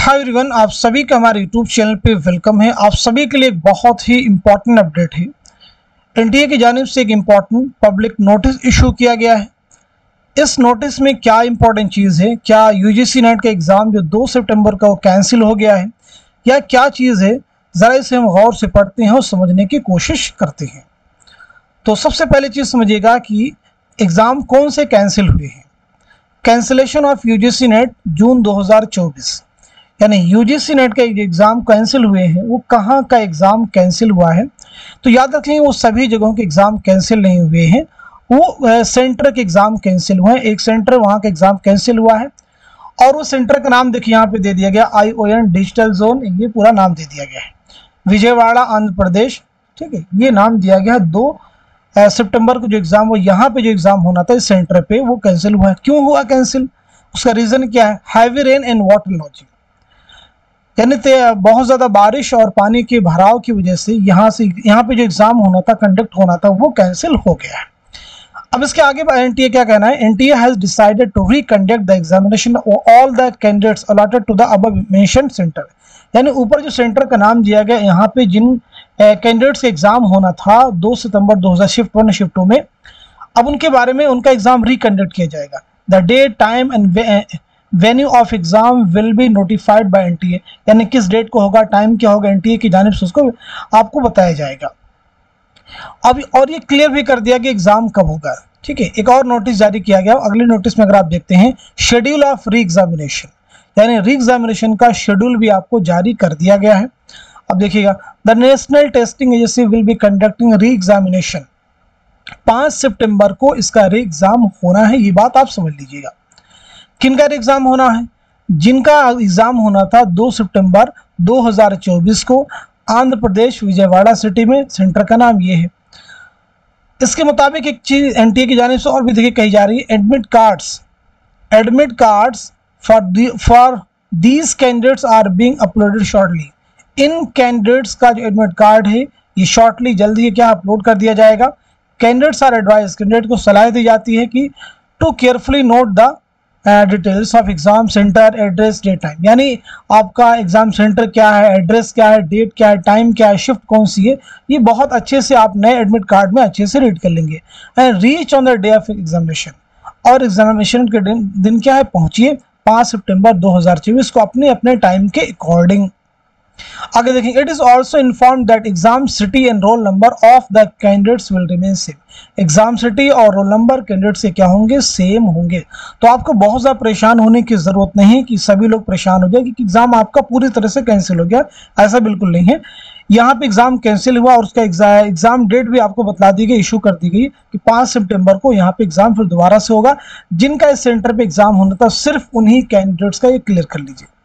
Hi everyone, आप सभी का हमारे यूट्यूब चैनल पे वेलकम है। आप सभी के लिए एक बहुत ही इम्पोर्टेंट अपडेट है। एनटीए की जानिब से एक इम्पोर्टेंट पब्लिक नोटिस इशू किया गया है। इस नोटिस में क्या इम्पोर्टेंट चीज़ है, क्या यूजीसी नेट का एग्ज़ाम जो 2 सितंबर का वो कैंसिल हो गया है या क्या चीज़ है, ज़रा इसे हम गौर से पढ़ते हैं और समझने की कोशिश करते हैं। तो सबसे पहले चीज़ समझिएगा कि एग्ज़ाम कौन से कैंसिल हुए हैं। Cancellation of UGC NET June 2024, यानी यूजीसी नेट के एग्ज़ाम कैंसिल हुए हैं। वो कहाँ का एग्ज़ाम कैंसिल हुआ है, तो याद रखें वो सभी जगहों के एग्ज़ाम कैंसिल नहीं हुए हैं, वो सेंटर के एग्ज़ाम कैंसिल हुए हैं। एक सेंटर वहाँ का एग्ज़ाम कैंसिल हुआ है और वो सेंटर का नाम देखिए यहाँ पे दे दिया गया ION डिजिटल जोन, ये पूरा नाम दे दिया गया है। विजयवाड़ा आंध्र प्रदेश, ठीक है, ये नाम दिया गया है। 2 सितंबर को जो एग्ज़ाम वो यहाँ पे जो एग्ज़ाम होना था इस सेंटर पे वो कैंसिल हुआ है। क्यों हुआ कैंसिल, उसका रीज़न क्या है? Heavy rain and water logging, यानी बहुत ज़्यादा बारिश और पानी के भराव की वजह से यहाँ पे जो एग्ज़ाम होना था, कंडक्ट होना था, वो कैंसिल हो गया है। अब इसके आगे एनटीए क्या कहना है? NTA has decided to reconduct the examination all the candidates allotted to the above mentioned centre, यानी ऊपर जो सेंटर का नाम दिया गया, यहाँ पे जिन कैंडिडेट्स का एग्ज़ाम होना था 2 सितंबर 2000 शिफ्ट 1 शिफ्ट 2 में, अब उनके बारे में उनका एग्ज़ाम रिकंडक्ट किया जाएगा। The date, time and venue of exam will be notified by NTA, यानी किस डेट को होगा, टाइम क्या होगा, एनटीए की जानिब से उसको आपको बताया जाएगा। अब और ये क्लियर भी कर दिया कि एग्जाम कब होगा, ठीक है। एक और नोटिस जारी किया गया, अगले नोटिस में अगर आप देखते हैं शेड्यूल ऑफ री एग्जामिनेशन, यानी री एग्जामिनेशन का शेड्यूल भी आपको जारी कर दिया गया है। अब देखिएगा, the National Testing Agency will be conducting reexamination, 5 सितंबर को इसका री एग्जाम होना है। ये बात आप समझ लीजिएगा। किनका एग्ज़ाम होना है? जिनका एग्ज़ाम होना था 2 सितंबर 2024 को आंध्र प्रदेश विजयवाड़ा सिटी में, सेंटर का नाम ये है। इसके मुताबिक एक चीज़ एनटीए की जानिब से और भी देखिए कही जा रही है, admit cards for these candidates are being uploaded shortly. इन कैंडिडेट्स का जो एडमिट कार्ड है ये शॉर्टली, जल्दी ये क्या अपलोड कर दिया जाएगा। कैंडिडेट्स आर एडवाइज, कैंडिडेट को सलाह दी जाती है कि to carefully note the details of exam centre, address, date, time, यानी आपका एग्जाम सेंटर क्या है, एड्रेस क्या है, डेट क्या है, टाइम क्या है, शिफ्ट कौन सी है, ये बहुत अच्छे से आप नए एडमिट कार्ड में अच्छे से रीड कर लेंगे। And reach on the day of examination, और एग्जामिनेशन के दिन क्या है, पहुंचिए 5 सितंबर 2024 को अपने टाइम के अकॉर्डिंग। आगे देखें, it is also inform that exam city and roll number of the candidates will remain same. Exam city और रोल नंबर कैंडिडेट से क्या होंगे, सेम होंगे। तो आपको बहुत ज़्यादा परेशान होने की ज़रूरत नहीं है कि सभी लोग परेशान हो जाए कि एग्ज़ाम आपका पूरी तरह से कैंसिल हो गया, ऐसा बिल्कुल नहीं है। यहाँ पे एग्ज़ाम कैंसिल हुआ और उसका एग्ज़ाम डेट भी आपको बता दी गई, इशू कर दी गई कि 5 सितंबर को यहाँ पे एग्ज़ाम फिर दोबारा से होगा। जिनका इस सेंटर पे एग्ज़ाम होना था सिर्फ उन्हीं कैंडिडेट्स का, ये क्लियर कर लीजिए।